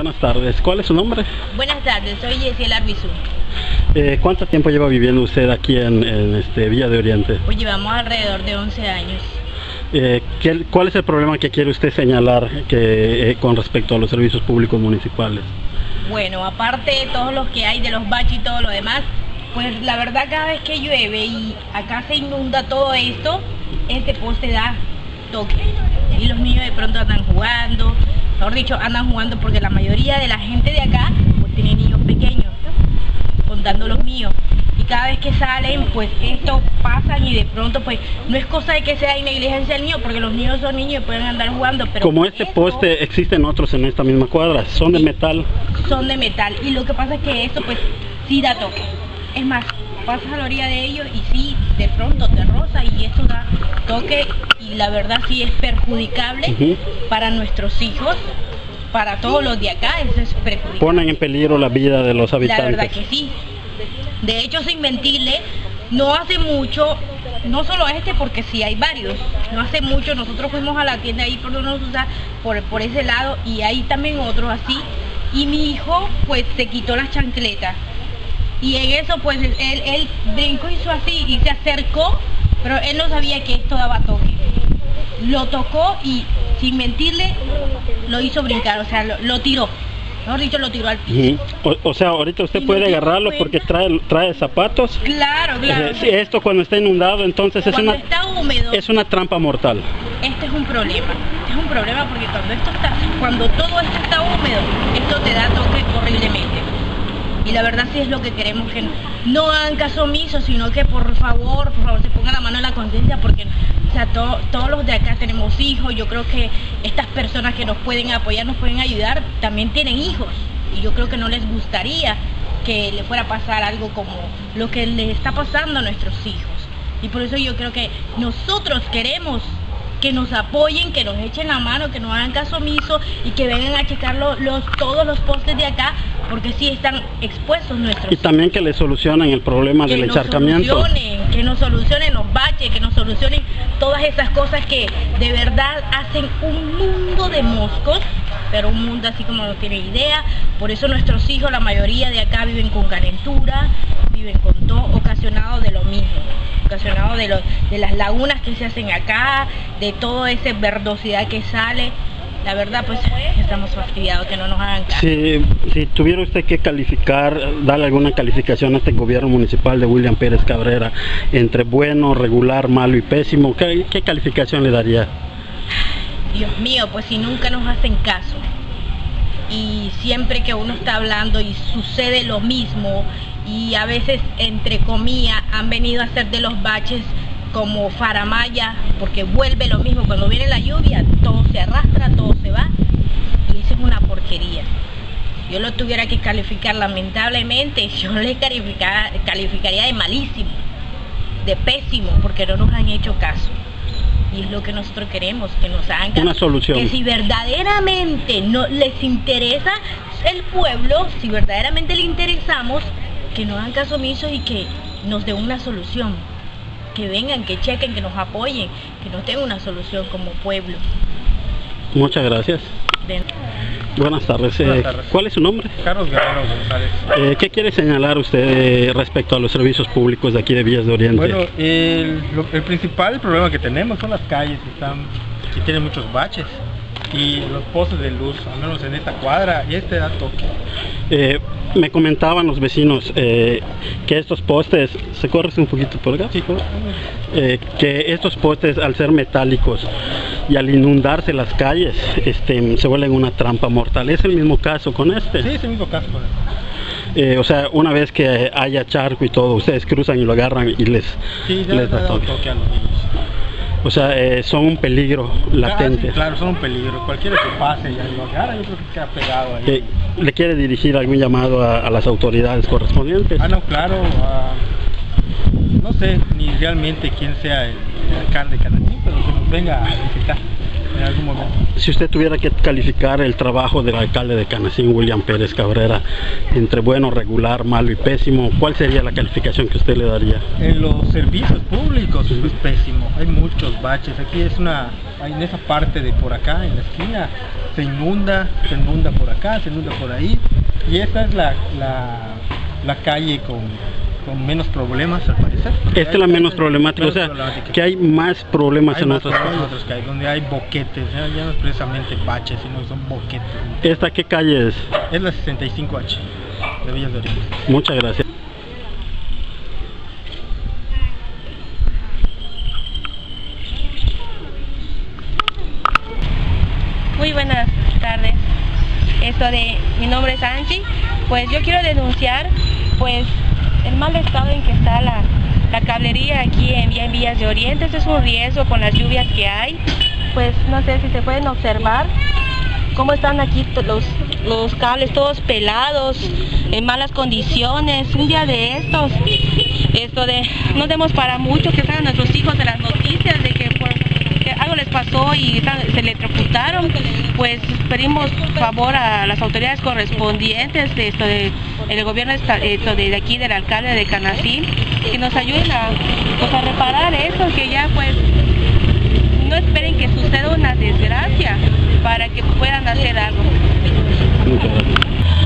Buenas tardes, ¿cuál es su nombre? Buenas tardes, soy Yesiel Arbizú. ¿Cuánto tiempo lleva viviendo usted aquí en Villa de Oriente? Pues llevamos alrededor de 11 años. ¿Cuál es el problema que quiere usted señalar con respecto a los servicios públicos municipales? Bueno, aparte de todos los que hay de los baches y todo lo demás, pues la verdad cada vez que llueve y acá se inunda todo esto, este poste da toque. Y los niños de pronto andan jugando, mejor dicho, andan jugando porque la mayoría de la gente de acá pues tiene niños pequeños, ¿no? Contando los míos. Y cada vez que salen, pues esto pasan y de pronto pues no es cosa de que sea negligencia del niño, porque los niños son niños y pueden andar jugando. Pero como este poste, existen otros en esta misma cuadra, son de metal. Son de metal y lo que pasa es que esto pues sí da toque. Es más, pasas a la orilla de ellos y sí, de pronto te roza y esto da toque y la verdad sí es perjudicable para nuestros hijos, para todos los de acá, eso es perjudicable. Ponen en peligro la vida de los habitantes. La verdad que sí. De hecho, sin mentirle, no hace mucho, no solo este porque sí hay varios, no hace mucho nosotros fuimos a la tienda ahí por donde nos usa, por ese lado y hay también otros así y mi hijo pues se quitó las chancletas. Y en eso pues él brincó, hizo así y se acercó, pero él no sabía que esto daba toque. Lo tocó y sin mentirle lo hizo brincar, o sea, lo tiró. Mejor dicho, lo tiró al piso. O sea, ahorita usted puede agarrarlo porque trae zapatos. Claro, claro. Esto cuando está inundado, entonces cuando está húmedo, es una trampa mortal. Este es un problema. Es un problema porque cuando todo esto está húmedo, esto te da toque horriblemente. Y la verdad sí es lo que queremos, que no hagan caso omiso, sino que por favor se pongan la mano en la conciencia, porque o sea, todos los de acá tenemos hijos. Yo creo que estas personas que nos pueden apoyar, nos pueden ayudar, también tienen hijos. Y yo creo que no les gustaría que le fuera a pasar algo como lo que les está pasando a nuestros hijos. Y por eso yo creo que nosotros queremos que nos apoyen, que nos echen la mano, que no hagan caso omiso y que vengan a checar todos los postes de acá, porque sí están expuestos nuestros hijos. Y también que le solucionen el problema del encharcamiento. Que nos solucionen los baches, que nos solucionen todas esas cosas que de verdad hacen un mundo de moscos, pero un mundo así como no tiene idea. Por eso nuestros hijos, la mayoría de acá viven con calentura, viven con todo, ocasionado de lo mismo. Ocasionado de las lagunas que se hacen acá, de toda esa verdosidad que sale. La verdad pues estamos fastidiados, que no nos hagan caso. Si tuviera usted que darle alguna calificación a este gobierno municipal de William Pérez Cabrera, entre bueno, regular, malo y pésimo, ¿qué calificación le daría? Dios mío, pues si nunca nos hacen caso y siempre que uno está hablando y sucede lo mismo, y a veces entre comillas han venido a hacer de los baches como faramaya, porque vuelve lo mismo, cuando viene la lluvia todo se arrastra, todo se va y eso es una porquería. Yo lo tuviera que calificar lamentablemente, yo le calificaría de malísimo, de pésimo, porque no nos han hecho caso. Y es lo que nosotros queremos, que nos hagan caso. Una solución. Que si verdaderamente no les interesa el pueblo, si verdaderamente le interesamos, que nos hagan caso omiso y que nos den una solución. Que vengan, que chequen, que nos apoyen, que nos den una solución como pueblo. Muchas gracias. Buenas tardes. Buenas tardes. ¿Cuál es su nombre? Carlos Guerrero González. ¿Qué quiere señalar usted respecto a los servicios públicos de aquí de Villas de Oriente? Bueno, el principal problema que tenemos son las calles que tienen muchos baches y los postes de luz, al menos en esta cuadra, y da toque. Me comentaban los vecinos que estos postes, ¿se corre un poquito por acá? Sí, que estos postes, al ser metálicos y al inundarse las calles, se vuelven una trampa mortal. ¿Es el mismo caso con este? Sí, es el mismo caso con este. O sea, una vez que haya charco y todo, ustedes cruzan y lo agarran y les da toque A los niños. O sea, son un peligro latente. Sí, claro, son un peligro. Cualquiera que pase y lo agarra, yo creo que queda pegado ahí. ¿Le quiere dirigir algún llamado a las autoridades correspondientes? No, claro. No sé ni realmente quién sea el alcalde de Canacín, pero que nos venga a visitar en algún momento. Si usted tuviera que calificar el trabajo del alcalde de Canacín, William Pérez Cabrera, entre bueno, regular, malo y pésimo, ¿cuál sería la calificación que usted le daría? En los servicios públicos es pésimo, hay muchos baches. Aquí en esa parte de por acá, en la esquina, se inunda por acá, se inunda por ahí, y esta es la calle con menos problemas al parecer. Esta es la menos problemática, o sea, que hay más problemas en otras calles, donde hay boquetes, ya no es precisamente baches, sino son boquetes. ¿Esta qué calle es? Es la 65H de Villas de Oriente. Muchas gracias. Muy buenas tardes. Mi nombre es Angie. Pues yo quiero denunciar pues el mal estado en que está la cablería aquí en Villas de Oriente. Esto es un riesgo con las lluvias que hay. Pues no sé si se pueden observar cómo están aquí los cables todos pelados, en malas condiciones. Un día de estos, no demos para mucho que salgan nuestros hijos de las noticias de que algo les pasó y se electrocutaron. Pues pedimos favor a las autoridades correspondientes el gobierno de aquí, del alcalde de Canacín, que nos ayuden a reparar eso, que ya pues no esperen que suceda una desgracia para que puedan hacer algo. Muchas gracias.